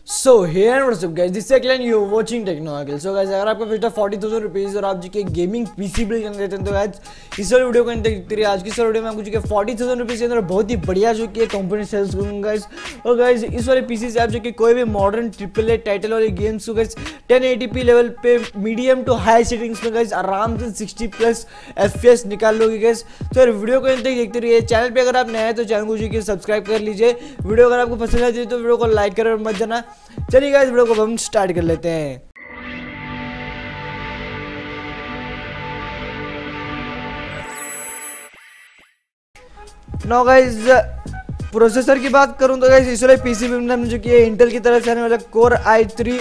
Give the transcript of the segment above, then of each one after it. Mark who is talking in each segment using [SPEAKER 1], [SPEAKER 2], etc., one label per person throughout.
[SPEAKER 1] So here what's up guys, this is Clan you watching technology. So guys, अगर आपका budget 40,000 rupees और आप जी के गेमिंग पीसी बिल्ड करना चाहते हैं तो गाइस इस वाले वीडियो को देखते रहिए। आज की इस वीडियो में आपको जी के 40,000 रुपीज़ के अंदर बहुत ही बढ़िया जो कि कंपनी सेल्स करूँगा गाइस। और गाइस इस वाले पीसी से आप जो कि कोई भी मॉडर्न AAA टाइटल वाले गेम्स को गाइस 1080p लेवल पे मीडियम टू हाई सेटिंग्स में गाइस आराम से 60+ FPS निकाल लोगे गाइस। तो यार वीडियो को देखते रहिए। चैनल पे अगर आप नए हैं तो चैनल को जी के सब्सक्राइब कर लीजिए। वीडियो अगर आपको पसंद आती है तो वीडियो को लाइक कर मत जाना। चलिए गाइस वीडियो को हम स्टार्ट कर लेते हैं। नो गाइस, प्रोसेसर की बात करूं तो गाइस इस वाले पीसी में जो कि इंटेल की तरफ से आने वाला कोर i3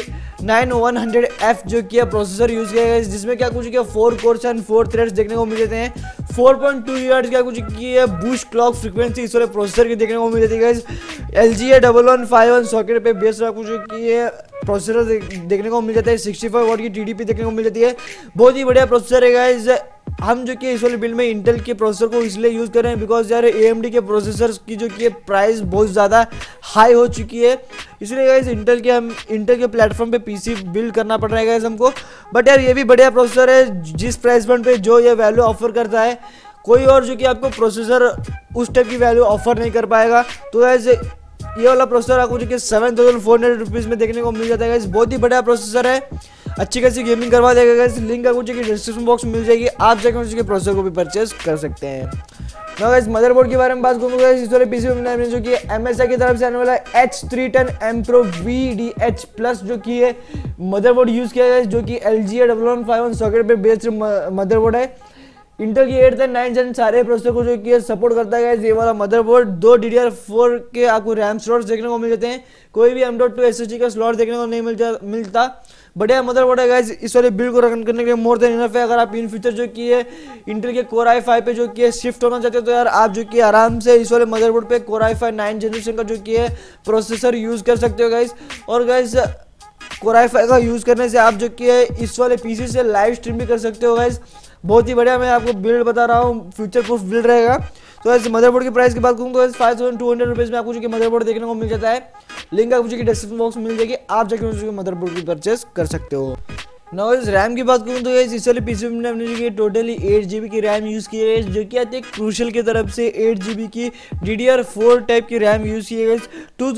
[SPEAKER 1] 9100F जो कि प्रोसेसर यूज किया गया है, जिसमें क्या कुछ 4 कोर्स एंड 4 थ्रेड्स देखने को मिल जाते हैं। 4.2 GHz क्या कुछ की है बूस्ट क्लॉक फ्रीक्वेंसी इस वाले प्रोसेसर की देखने को मिल जाती है गाइस। LGA 1151 सॉकेट पे बेस कुछ की है प्रोसेसर देखने को मिल जाता है। 65 वाट की TDP देखने को मिल जाती है। बहुत ही बढ़िया प्रोसेसर है गाइस। हम जो कि इस वाले बिल्ड में इंटेल के प्रोसेसर को इसलिए यूज़ कर रहे हैं बिकॉज यार AMD के प्रोसेसर की जो कि प्राइस बहुत ज़्यादा हाई हो चुकी है, इसलिए गाइस इंटेल के प्लेटफॉर्म पे पीसी बिल्ड करना पड़ रहा है गाइस हमको। बट यार ये भी बढ़िया प्रोसेसर है जिस प्राइस पॉइंट पे जो ये वैल्यू ऑफर करता है, कोई और जो कि आपको प्रोसेसर उस टाइप की वैल्यू ऑफर नहीं कर पाएगा। तो गाइस ये वाला प्रोसेसर आपको जो कि 7,400 रुपीज़ में देखने को मिल जाता है गाइस। बहुत ही बढ़िया प्रोसेसर है, अच्छी खासी गेमिंग करवा देगा गाइस। लिंक आपको जो कि डिस्क्रिप्शन बॉक्स में मिल जाएगी, आप जाकर उसके प्रोसेसर को भी परचेस कर सकते हैं। ना गाइस मदरबोर्ड के बारे में बात करूँगा गाइस, इस वाले पीसी में जो कि MSI की तरफ से आने वाला H310M Pro VDH Plus जो कि है मदरबोर्ड यूज़ किया गया है, जो कि LGA 1151 सॉकेट पे बेस्ड मदरबोर्ड है। इंटेल की 8th and 9th gen सारे प्रोसेसर को जो कि सपोर्ट करता है ये वाला मदरबोर्ड। 2 DDR4 के आपको रैम स्लॉट्स देखने को मिल जाते हैं, कोई भी M.2 SSD का स्लॉट देखने को नहीं मिलता। बढ़िया मदरबोर्ड है गाइस, इस वाले बिल्ड को रन करने के लिए मोर देन इनफ है। अगर आप इन फ्यूचर जो कि है इंटेल के Core i5 पे जो कि शिफ्ट होना चाहते हो तो यार आप जो कि आराम से इस वाले मदरबोर्ड पे Core i5 9th जनरेशन का जो कि है प्रोसेसर यूज़ कर सकते हो गाइस। और गाइस Core i5 का यूज़ करने से आप जो कि है इस वाले पीसी से लाइव स्ट्रीम भी कर सकते हो गाइस। बहुत ही बढ़िया मैं आपको बिल्ड बता रहा हूँ, फ्यूचर प्रूफ बिल्ड रहेगा। तो ऐसे मदरबोर्ड की प्राइस की बात करूँ तो 5,200 रुपीज़ में आपको जो कि मदरबोर्ड देखने को मिल जाता है। लिंक आपको जो कि डिस्क्रिप्शन बॉक्स में मिल जाएगी, आप जाकर मदरबोर्ड की परचेस कर सकते हो। ना इस रैम की बात करूँ तो इस वाले पीसी में हमने जो कि टोटली 8 GB की रैम यूज़ की है, जो कि आती है क्रूशल की तरफ से 8 GB की DDR4 टाइप की रैम यूज़ की है।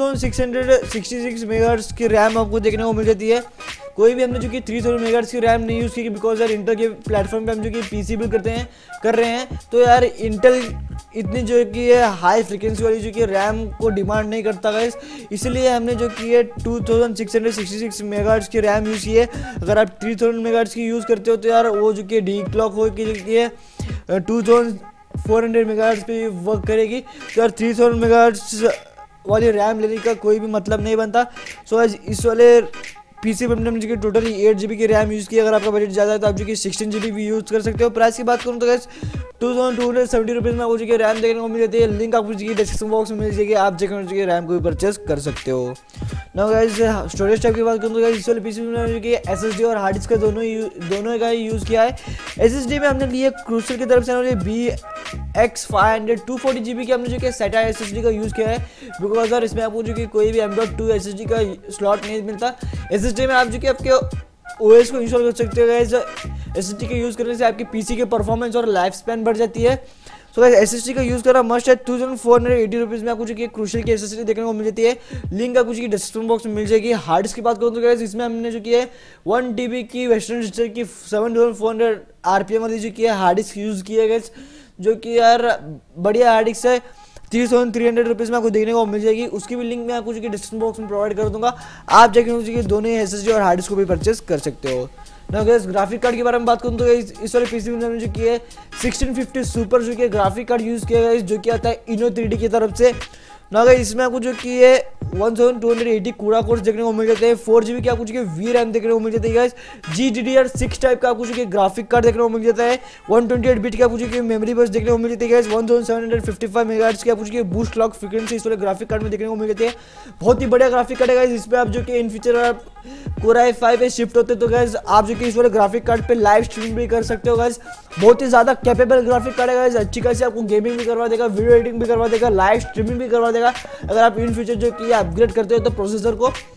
[SPEAKER 1] 2666 मेगाहर्ट्ज़ की रैम आपको देखने को मिल जाती है। कोई भी हमने जो कि 3000 मेगाहर्ट्ज़ की रैम नहीं यूज़ की बिकॉज यार इंटेल के प्लेटफॉर्म पे हम जो कि पीसी बिल्ड कर रहे हैं तो यार इंटेल इतनी जो कि है हाई फ्रिक्वेंसी वाली जो कि रैम को डिमांड नहीं करता गाइस, इसलिए हमने जो कि है 2666 मेगाहर्ट्ज़ की रैम यूज़ की है। अगर आप 3000 मेगाहर्ट्ज़ की यूज़ करते हो तो यार वो जो कि डी क्लॉक हो कि जो कि है 2400 मेगाहर्ट्ज़ पे वर्क करेगी। तो यार 3000 मेगाहर्ट्ज़ वाली रैम लेने का कोई भी मतलब नहीं बनता। सो इस वाले पीसी पर हमने जो कि टोटली 8 GB की रैम यूज़ की। अगर आपका बजट ज़्यादा है तो आप जो कि 16 GB भी यूज़ कर सकते हो। प्राइस की बात करूँ तो गाइस 2,270 रुपीज़ में आपको जो कि रैम देखने को मिल जाती है। लिंक आपको जो कि डिस्क्रिप्शन बॉक्स में मिल जाएगी, आप जाकर जो कि रैम को भी परचेस कर सकते हो। ना गाइस स्टोरेज टाइप की बात करूँ तो गाइस इस वाले पीसी में जो कि SSD और हार्ड डिस्क का दोनों का यूज़ किया है। SSD में हमने लिए क्रूशल की तरफ से BX500 240 GB की हमने जो कि SATA SSD का यूज़ किया है बिकॉज यार इसमें आपको जो कि कोई भी M.2 SSD का स्लॉट नहीं मिलता। SSD में आप जो कि आपके OS को इंस्टॉल कर सकते हो गाइस। SSD के यूज़ करने से आपके पीसी के परफॉर्मेंस और लाइफ स्पैन बढ़ जाती है। सो गाइस SSD का यूज़ करना मस्ट है। 2,480 रुपीज़ में आपको जो कि क्रूशल की SSD देखने को मिल जाती है। लिंक आपको जो कि डिस्क्रिप्शन बॉक्स में मिल जाएगी। हार्ड डिस्क की बात करूँ तो गाइस इसमें हमने जो कि है 1 TB की वेस्टर्न डिजिटल की 7400 RPM वाली जो कि है हार्ड डिस्क यूज़ की है गाइस, जो कि यार बढ़िया हार्ड डिस्क है। 3,300 रुपीज़ में आपको देखने को मिल जाएगी। उसकी भी लिंक मैं आपको जो कि डिस्क्रिप्शन बॉक्स में प्रोवाइड कर दूंगा, आप जाकर दोनों ही SSD और हार्ड डिस्क को भी परचेस कर सकते हो। ना गाइस ग्राफिक कार्ड के बारे में बात करूँ तो इस वाले पीसी में हमने जो कि है 1650 सुपर जो कि ग्राफिक कार्ड यूज़ किया गया जो कि आता है Inno3D की तरफ से। ना गाइस इसमें आपको जो कि है 1280 कूड़ा कोर्स देखने को मिल जाते हैं। 4 GB की आपको जो कि VRAM देखने को मिल जाती है गाइस। GDDR6 टाइप का आपको जो कि ग्राफिक कार्ड देखने को मिल जाता है। 128 बिट की आपको जो कि मेमोरी बस देखने को मिल जाती है गाइस। 1755 मेगाहर्ट्ज़ की आपको जो कि बूस्ट क्लॉक फ्रीक्वेंसी इस वाले ग्राफिक कार्ड में देखने को मिल जाती है। बहुत ही बढ़िया ग्राफिक कार्ड है गाइस। इस पर आप जो कि इन फ्यूचर आप Core i5 पे शिफ्ट होते तो गाइस आप जो कि इस वाले ग्राफिक कार्ड पे लाइव स्ट्रीम भी कर सकते हो गाइस। बहुत ही ज़्यादा कैपेबल ग्राफिक कार्ड है गाइस, अच्छी खासी आपको गेमिंग भी करवा देगा, वीडियो एडिटिंग भी करवा देगा, लाइव स्ट्रीमिंग भी करवा देगा। अगर आप इन फ्यूचर जो कि अपग्रेड करते हो तो प्रोसेसर को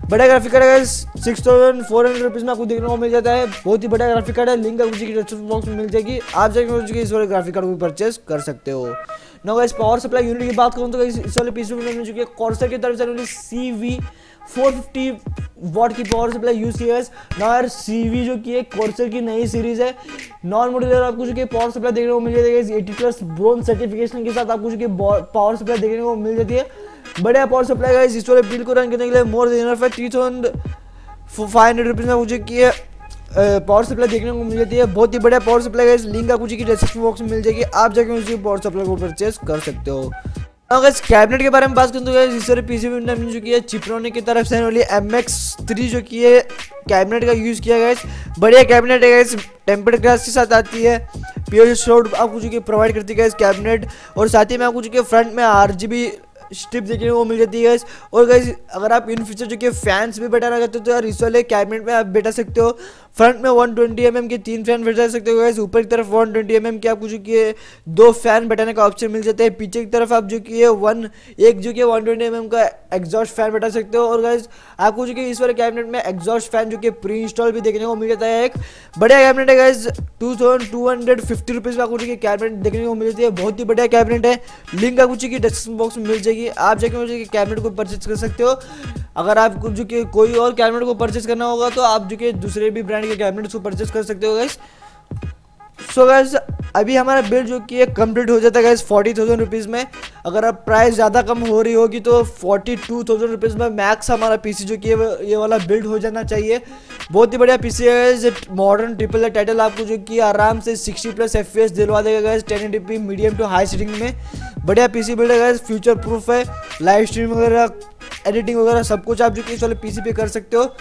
[SPEAKER 1] बड़ा ग्राफिक कार्ड है 6400 रुपीज़ में आपको देखने को मिल जाता है। बहुत ही बड़ा ग्राफिक कार्ड है, लिंक आपको डिस्क्रिप्शन बॉक्स में मिल जाएगी, आप जाके इस वाले ग्राफिक कार्ड को परचेस कर सकते हो। No guys power supply unit की बात करूँ तो इस वाले पीसी में मिल चुकी है कॉर्सर की तरफ से CV 450 वाट की पावर सप्लाई यूज की है। ना यार CV जो की है कॉर्सर की नई सीरीज है, नॉन मॉड्यूलर आपको जो कि पावर सप्लाई देखने को मिल जाती है 80+ ब्रोंज सर्टिफिकेशन के साथ आपको जो कि पावर सप्लाई देखने को मिल जाती है। बढ़िया पावर सप्लाई गाइस, इस वाले बिल को रन करने के लिए मोर देन इनफ है। 3500 रुपीज़ में मुझे की है पावर सप्लाई देखने को मिल जाती है। बहुत ही बढ़िया पावर सप्लाई गाइस, लिंक आपको जी डिस्क्रिप्शन बॉक्स में मिल जाएगी, आप जाके उसी पावर सप्लाई को परचेस कर सकते हो। अगर कैबिनेट के बारे में बात करें तो इस सारे पीसी में मिल चुकी है चिपरोनिक की तरफ से वाली MX3 जो की है कैबिनेट का यूज़ किया गया है। बढ़िया कैबिनेट है गाइस, टेम्पर्ड ग्लास के साथ आती है, POC शॉट आपको जो कि प्रोवाइड करती है कैबिनेट, और साथ ही में आपको जो कि फ्रंट में RGB स्ट्रिप देखने को मिल जाती है। और गाइस अगर आप इन फ्यूचर जो कि फैंस भी बैठाना चाहते हो तो यार इस वाले कैबिनेट में आप बैठा सकते हो। फ्रंट में 120 mm के 3 फैन बैठा सकते हो गाइस, ऊपर की तरफ 120 mm के आपको जो कि 2 फैन बैठाने का ऑप्शन मिल जाता है। पीछे की तरफ आप जो कि एक जो कि 120 mm का एग्जॉस्ट फैन बैठा सकते हो। और गाइस आपको जो कि इस वाले कैबिनेट में एग्जॉस्ट फैन जो कि प्री इंस्टॉल भी देखने को मिल जाता है। एक बढ़िया कैबिनेट है गाइस, 2250 रुपीज़ में आपको जो कि कैबिनेट देखने को मिल जाती है। बहुत ही बढ़िया कैबिनेट है, लिंक आपको जो कि डिस्क्रिप्शन बॉक्स में मिल जाएगी, आप जाके मुझे कैबिनेट को परचेज कर सकते हो। अगर आपको जो कि कोई और कैबिनेट को परचेज करना होगा तो आप जो कि दूसरे भी ब्रांड के कैबिनेट को परचेज कर सकते हो गाइस। सो गाइस अभी हमारा बिल जो कि कंप्लीट हो जाता है गाइस 40,000 रुपीज़ में। अगर अब प्राइस ज़्यादा कम हो रही होगी तो 42,000 रुपीज़ में मैक्स हमारा पीसी जो कि ये वाला बिल्ड हो जाना चाहिए। बहुत ही बढ़िया पीसी है, मॉडर्न ट्रिपल ए टाइटल आपको जो कि आराम से 60+ FPS दिलवा देगा guys 1080p medium to high setting में। बढ़िया पीसी बिल्ड है गाइस, फ्यूचर प्रूफ है, लाइव स्ट्रीम वगैरह एडिटिंग वगैरह सब कुछ आप जो कि इस वाले पीसी पे कर सकते हो।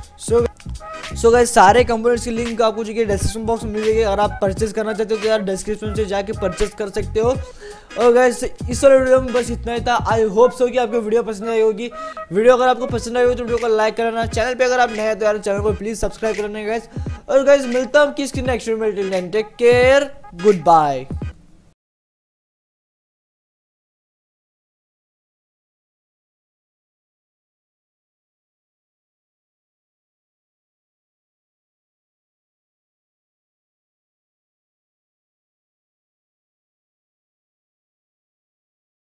[SPEAKER 1] सो गाइस सारे कंपोनेंट्स की लिंक आपको जो कि डिस्क्रिप्शन बॉक्स में मिल जाएगी, अगर आप परचेज करना चाहते हो तो यार डिस्क्रिप्शन से जाके परचेज कर सकते हो। और गाइस इस वाले वीडियो में बस इतना ही था। आई होप सो कि आपको वीडियो पसंद आई होगी। वीडियो अगर आपको पसंद आई हो तो वीडियो को लाइक करना, चैनल पे अगर आप नए हैं तो यार चैनल को प्लीज सब्सक्राइब करना गाइस। और गाइस मिलता हूँ किसकी नेक्स्ट वीडियो में, टेक केयर, गुड बाय।